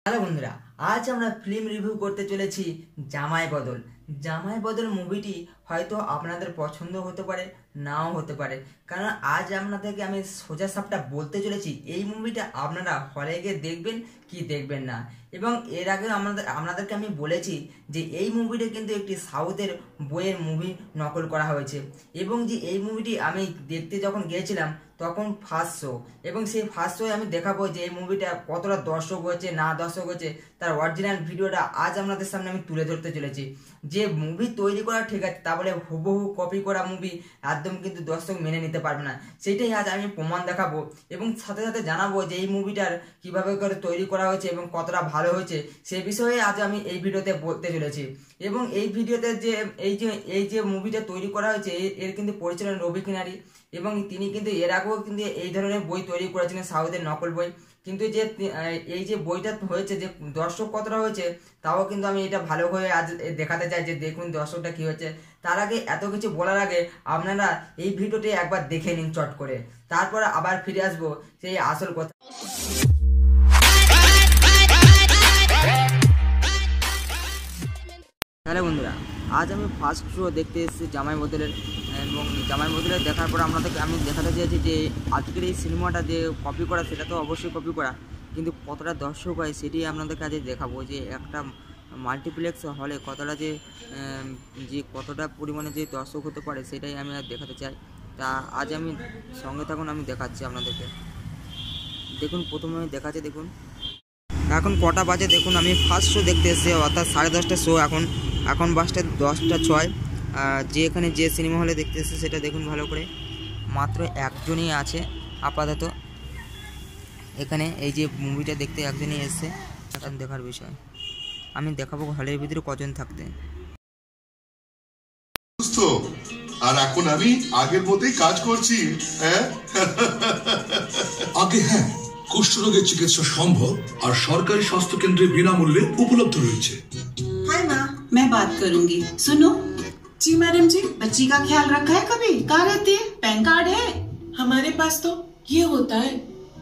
Hello বন্ধুরা, আজ আমরা ফিল্ম রিভিউ করতে চলেছি জামাই বদল। জামাই বদল মুভিটি হয়তো আপনাদের পছন্দ হতে পারে, নাও হতে পারে, কারণ আজ আপনাদেরকে আমি সোজা সাপটা বলতে চলেছি এই মুভিটা আপনারা হলে গিয়ে দেখবেন কি দেখবেন না। এবং এর আগে আপনাদেরকে আমি বলেছি যে এই মুভিটা কিন্তু একটি সাউথের বইয়ের মুভি নকল করা হয়েছে, এবং যে এই মুভিটি আমি দেখতে যখন গিয়েছিলাম তখন ফার্স্ট শো, এবং সেই ফার্স্ট শোয়ে আমি দেখাবো যে এই মুভিটা কতটা দর্শক হয়েছে না দর্শক হয়েছে, তার অরিজিনাল ভিডিওটা আজ আপনাদের সামনে আমি তুলে ধরতে চলেছি। যে মুভি তৈরি করা ঠিক আছে, তা বলে হুবহু কপি করা মুভি একদম কিন্তু দর্শক মেনে নিতে পারবে না, সেটাই আজ আমি প্রমাণ দেখাবো। এবং সাথে সাথে জানাবো যে এই মুভিটার কিভাবে করে তৈরি করা হয়েছে এবং কতটা ভালো হয়েছে সেই বিষয়ে আজ আমি এই ভিডিওতে বলতে চলেছি। এবং এই ভিডিওতে যে এই যে মুভিটা তৈরি করা হয়েছে এর কিন্তু পরিচালনা রবি কিনারি, এবং তিনি কিন্তু এর আগেও কিন্তু এই ধরনের বই তৈরি করেছিলেন, সাউথের নকল বই। কিন্তু যে এই যে বইটা হয়েছে, যে দর্শক কতটা হয়েছে তাও কিন্তু আমি এটা ভালো করে আজ দেখাতে চাই, যে দেখুন দর্শকটা কি হয়েছে। তার আগে এত কিছু বলার আগে আপনারা এই ভিডিওটি একবার দেখে নিন চট করে, তারপর আবার ফিরে আসবো সেই আসল কথা। হ্যালো বন্ধুরা, আজ আমি ফার্স্ট শো দেখতে এসেছি জামাই বদলের, এবং জামাই বদলের দেখার পর আপনাদেরকে আমি দেখাতে চেয়েছি যে আজকের এই সিনেমাটা যে কপি করা সেটা তো অবশ্যই কপি করা, কিন্তু কতটা দর্শক হয় সেটি আপনাদেরকে আজ দেখাবো। যে একটা মাল্টিপ্লেক্স হলে কতটা যে কতটা পরিমাণে যে দর্শক হতে পারে সেটাই আমি আর দেখাতে চাই। তা আজ আমি সঙ্গে থাকুন, আমি দেখাচ্ছি আপনাদেরকে। দেখুন প্রথমে আমি দেখাচ্ছি, দেখুন এখন কটা বাজে দেখুন। আমি ফার্স্ট শো দেখতে এসেছি, অর্থাৎ 10:30টার শো। এখন বাজতে 10:06। যে এখানে যে সিনেমা হলে দেখতে এসেছে সেটা দেখুন ভালো করে, মাত্র একজনই আছে আপাতত এখানে। এই যে মুভিটা দেখতে একজনই এসেছে, এখন দেখার বিষয়। আমি দেখাবো হলের ভিতরে কজন থাকতে। আর এখন আমি আগের মতোই কাজ করছি। আগে হ্যাঁ, কুষ্ঠরোগের চিকিৎসা সম্ভব আর সরকারি স্বাস্থ্য কেন্দ্রে বিনামূল্যে উপলব্ধ রয়েছে। हाय माँ, मैं बात करूंगी। सुनो। जी मैडम जी। बच्ची का ख्याल रखा है कभी? कहाँ रहती है? पैन कार्ड है? हमारे पास तो ये होता है।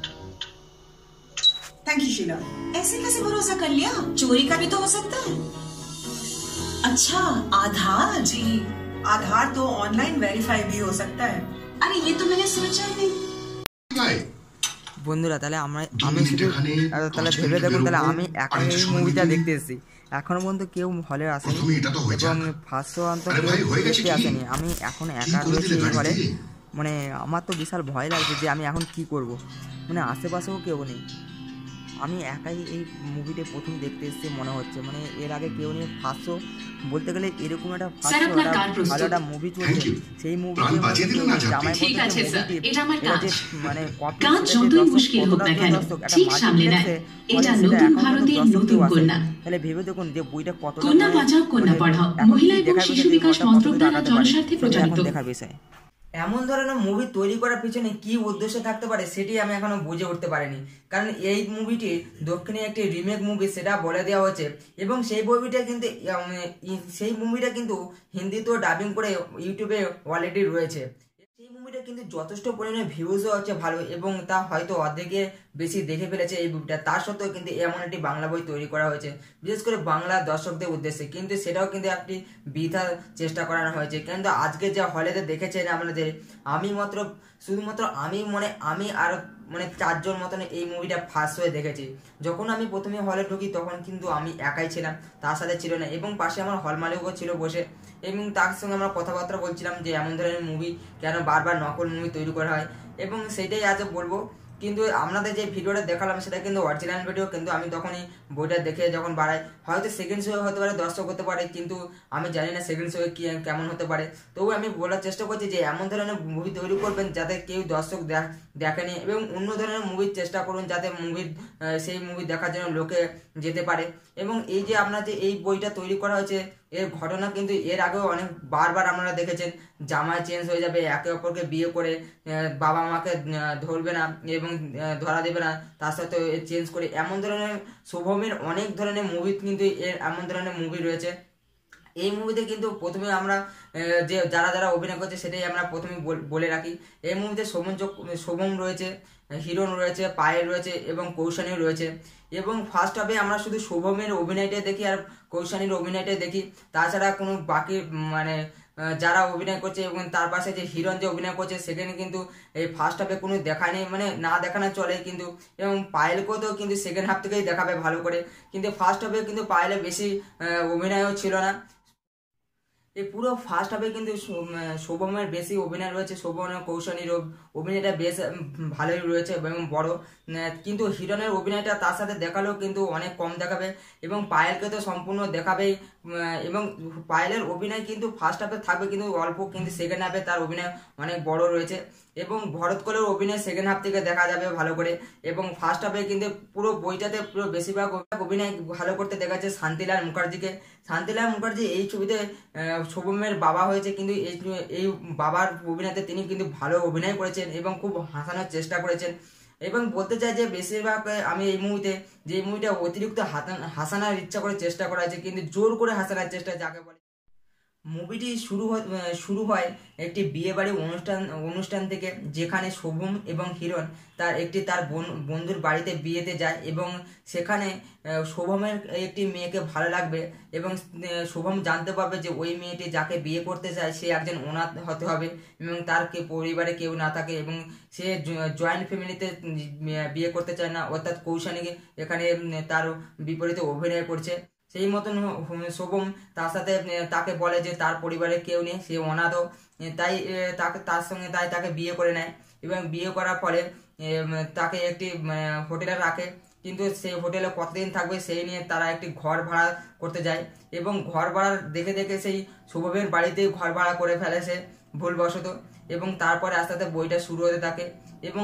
Thank you Sheela. ऐसे कैसे भरोसा कर लिया? चोरी का भी तो हो सकता है। अच्छा, आधार? जी, आधार तो ऑनलाइन वेरीफाई भी हो सकता है। अरे ये तो मैंने सोचा ही नहीं। বন্ধুরা তাহলে আমি শুধু তাহলে ভেবে দেখুন, তাহলে আমি একাই এই মুভিটা দেখতে এসেছি, এখনো পর্যন্ত কেউ হলে আসেনি, এবং ফার্স্ট শো অন্তত দেখতে আসেনি। আমি এখন একা রয়েছি এই হলে, মানে আমার তো বিশাল ভয় লাগছে যে আমি এখন কি করব, মানে আশেপাশেও কেউ নেই, আমি একাই এই মুভিটা প্রথম দেখতে এসেছি মনে হচ্ছে। মানে এর আগে কেউ নেই। ফার্স্ট শো বলতে গেলে এরকম একটা ফার্স্ট শো, ভালো একটা মুভি চলছে, সেই মুভি জামাই মানে তাহলে ভেবে দেখুন যে বইটা কতটা দেখার বিষয়। এমন ধরনের মুভি তৈরি করার পিছনে কি উদ্দেশ্য থাকতে পারে সেটি আমি এখনো বুঝে উঠতে পারিনি, কারণ এই মুভিটি দক্ষিণে একটি রিমেক মুভি সেটা বলে দেওয়া হয়েছে, এবং সেই মুভিটা কিন্তু হিন্দিতেও ডাবিং করে ইউটিউবে অলরেডি রয়েছে। সেই মুভিটা কিন্তু যথেষ্ট পরিমাণে ভিউজও হচ্ছে ভালো, এবং তা হয়তো অর্ধেকে বেশি দেখে ফেলেছে এই মুভিটা। তার সত্ত্বেও কিন্তু এমন একটি বাংলা বই তৈরি করা হয়েছে বিশেষ করে বাংলা দর্শকদের উদ্দেশ্যে, কিন্তু সেটাও কিন্তু একটি বৃথা চেষ্টা করানো হয়েছে। কিন্তু আজকে যে হলেতে দেখেছেন আপনাদের, শুধুমাত্র আমি আর 4জন মতন এই মুভিটা ফার্স্ট হয়ে দেখেছি। যখন আমি প্রথমে হলে ঢুকি তখন কিন্তু আমি একাই ছিলাম, তার সাথে ছিল না, এবং পাশে আমার হল মালিকও ছিল বসে, এবং তার সঙ্গে আমরা কথাবার্তা বলছিলাম যে এমন ধরনের মুভি কেন বারবার নকল মুভি তৈরি করা হয়, এবং সেটাই আজ বলবো। কিন্তু আপনাদের যে ভিডিওটা দেখালাম সেটা কিন্তু অরিজিনাল ভিডিও, কিন্তু আমি তখনই বইটা দেখে যখন বাড়াই, হয়তো সেকেন্ড শো হতে পারে, দর্শক হতে পারে, কিন্তু আমি জানি না সেকেন্ড শো কেমন হতে পারে। তবু আমি বলার চেষ্টা করছি যে এমন ধরনের মুভি তৈরি করবেন যাতে কেউ দর্শক দেখেনি, এবং অন্য ধরনের মুভির চেষ্টা করুন যাতে সেই মুভি দেখার জন্য লোকে যেতে পারে। এবং এই যে আপনার যে এই বইটা তৈরি করা হয়েছে এর ঘটনা কিন্তু এর আগেও অনেক বারবার আপনারা দেখেছেন। জামাই চেঞ্জ হয়ে যাবে, একে অপরকে বিয়ে করে বাবা মাকে ধরবে না এবং ধরা দেবে না, তার সাথে চেঞ্জ করে এমন ধরনের শুভমের অনেক ধরনের মুভি কিন্তু এমন ধরনের মুভি রয়েছে। এই মুভিতে কিন্তু প্রথমে আমরা যে যারা যারা অভিনয় করছে সেটাই আমরা প্রথমে বলে রাখি। এই মুভিতে শোভম রয়েছে, হিরণ রয়েছে, পায়েল রয়েছে এবং কৌশানীও রয়েছে। এবং ফার্স্ট হাফে আমরা শুধু শুভমের অভিনয়টাই দেখি আর কৌশানীর অভিনয়টাই দেখি, তাছাড়া কোনো বাকি মানে যারা অভিনয় করছে এবং তার পাশে যে হিরণ যে অভিনয় করছে সেখানে কিন্তু এই ফার্স্ট হাফে কোনো দেখায়নি, মানে না দেখানো চলে কিন্তু। এবং পায়েলকেও তো কিন্তু সেকেন্ড হাফ থেকেই দেখাবে ভালো করে, কিন্তু ফার্স্ট হাফে কিন্তু পায়েলের বেশি অভিনয়ও ছিল না। এই পুরো ফার্স্ট হাফে কিন্তু শুভমের বেশি অভিনয় রয়েছে, শোভন কৌশানীর অভিনয়টা বেশ ভালোই রয়েছে এবং বড়, কিন্তু হিরণের অভিনয়টা তার সাথে দেখালেও কিন্তু অনেক কম দেখাবে এবং পায়েলকে তো সম্পূর্ণ দেখাবেই। এবং পায়েলের অভিনয় কিন্তু ফার্স্ট হাফে থাকবে কিন্তু অল্প, কিন্তু সেকেন্ড হাফে তার অভিনয় অনেক বড় রয়েছে। এবং ভরত কোলের অভিনয় সেকেন্ড হাফ থেকে দেখা যাবে ভালো করে। এবং ফার্স্ট হাফে কিন্তু পুরো বইটাতে পুরো বেশিরভাগ অভিনয় ভালো করতে দেখা যাচ্ছে শান্তিলাল মুখার্জিকে। শান্তিলাল মুখার্জি এই ছবিতে শুভমের বাবা হয়েছে, কিন্তু এই বাবার অভিনয়তে তিনি কিন্তু ভালো অভিনয় করেছেন এবং খুব হাসানোর চেষ্টা করেছেন। এবং বলতে চাই যে বেশিরভাগ আমি এই মুভিতে যে মুভিটা অতিরিক্ত হাসানোর ইচ্ছা করে চেষ্টা করা হয়েছে, কিন্তু জোর করে হাসানোর চেষ্টা যাকে বলে। মুভিটি শুরু হয় একটি বিয়েবাড়ি অনুষ্ঠান থেকে, যেখানে শুভম এবং হিরণ তার বন্ধুর বাড়িতে বিয়েতে যায় এবং সেখানে শুভমের একটি মেয়েকে ভালো লাগবে এবং শুভম জানতে পারবে যে ওই মেয়েটি যাকে বিয়ে করতে চায় সে একজন অনাথ হতে হবে এবং তার পরিবারে কেউ না থাকে এবং সে জয়েন্ট ফ্যামিলিতে বিয়ে করতে চায় না, অর্থাৎ কৌশানীকে এখানে তার বিপরীতে অভিনয় করছে। সেই মতন শুভম তার সাথে তাকে বলে যে তার পরিবারে কেউ নেই, সে অনাথ, তাই তাকে বিয়ে করে নেয় এবং বিয়ে করার ফলে তাকে একটি হোটেলে রাখে, কিন্তু সেই হোটেলে কতদিন থাকবে সেই নিয়ে তারা একটি ঘর ভাড়া করতে যায় এবং ঘর ভাড়া দেখে দেখে সেই শুভমের বাড়িতেই ঘর ভাড়া করে ফেলে সে ভুলবশত। এবং তারপরে আস্তে আস্তে বইটা শুরু হতে থাকে এবং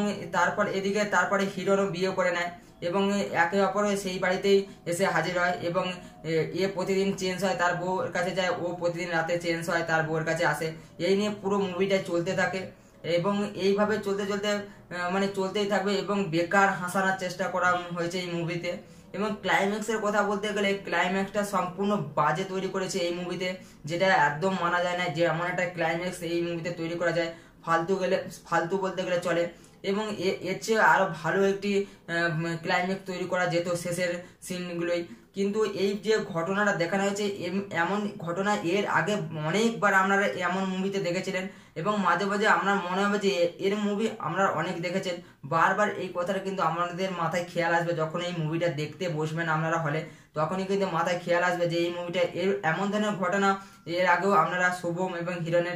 তারপরে হিরোরও বিয়ে করে নেয় এবং একে অপরে সেই বাড়িতেই এসে হাজির হয় এবং এ প্রতিদিন চেঞ্জ হয়, তার বউয়ের কাছে যায়, ও প্রতিদিন রাতে চেঞ্জ হয়, তার বউয়ের কাছে আসে। এই নিয়ে পুরো মুভিটা চলতে থাকে এবং এইভাবে চলতে চলতে মানে চলতেই থাকবে এবং বেকার হাসানোর চেষ্টা করা হয়েছে এই মুভিতে। এবং ক্লাইম্যাক্সের কথা বলতে গেলে ক্লাইম্যাক্সটা সম্পূর্ণ বাজে তৈরি করেছে এই মুভিতে, যেটা একদম মানা যায় না যে এমন একটা ক্লাইম্যাক্স এই মুভিতে তৈরি করা যায়, ফালতু বলতে গেলে চলে। এবং এর চেয়ে আরো ভালো একটি ক্লাইম্যাক্স তৈরি করা যেত শেষের সিনগুলোই, কিন্তু এই যে ঘটনাটা দেখানো হয়েছে এমন ঘটনা এর আগে অনেকবার আপনারা এমন মুভিতে দেখেছিলেন এবং মাঝে মাঝে আপনার মনে হবে যে এর মুভি আমরা অনেক দেখেছেন। বারবার এই কথাটা কিন্তু আমাদের মাথায় খেয়াল আসবে যখন এই মুভিটা দেখতে বসবেন আপনারা হলে, তখনই কিন্তু মাথায় খেয়াল আসবে যে এই মুভিটা এমন ধরনের ঘটনা এর আগেও আপনারা শুভম এবং হিরণের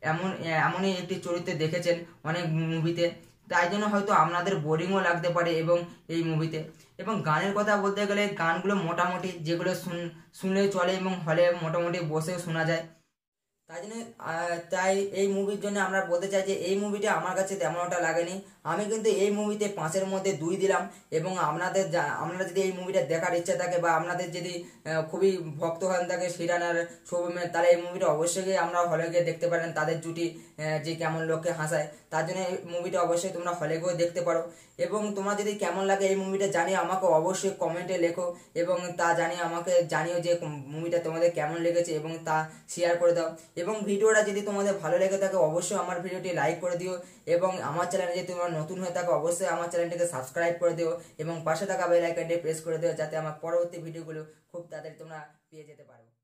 এমনই একটি চরিত্রে দেখেছেন অনেক মুভিতে, তাই জন্য হয়তো আপনাদের বোরিংও লাগতে পারে এবং এই মুভিতে। এবং গানের কথা বলতে গেলে গানগুলো মোটামুটি যেগুলো শুনলে চলে এবং হলে মোটামুটি বসেও শোনা যায়, তাই এই মুভির জন্য আমরা বলতে চাই যে এই মুভিটা আমার কাছে তেমন একটা লাগেনি। আমি কিন্তু এই মুভিতে 5-এর মধ্যে 2 দিলাম এবং আপনারা যদি এই মুভিটা দেখার ইচ্ছা থাকে বা আপনাদের যদি খুবই ভক্ত হন থাকে হিরণ আর শুভমের, তাহলে এই মুভিটা অবশ্যই আমরা হলে গিয়ে দেখতে পারেন, তাদের জুটি যে কেমন লোককে হাসায়, তার জন্য এই মুভিটা অবশ্যই তোমরা হলে গিয়েও দেখতে পারো। এবং তোমরা যদি কেমন লাগে এই মুভিটা জানিয়ে আমাকে অবশ্যই কমেন্টে লেখো এবং তা জানিয়ে আমাকে জানিও যে মুভিটা তোমাদের কেমন লেগেছে এবং তা শেয়ার করে দাও। এবং ভিডিওটা যদি তোমাদের ভালো লেগে থাকে অবশ্যই আমার ভিডিওটি লাইক করে দিও এবং আমার চ্যানেলে যদি তোমরা নতুন হয়ে থাকো অবশ্যই আমার চ্যানেলটিকে সাবস্ক্রাইব করে দিও এবং পাশে থাকা বেল আইকনটি প্রেস করে দিও, যাতে আমার পরবর্তী ভিডিওগুলো খুব তাড়াতাড়ি তোমরা পেয়ে যেতে পারো।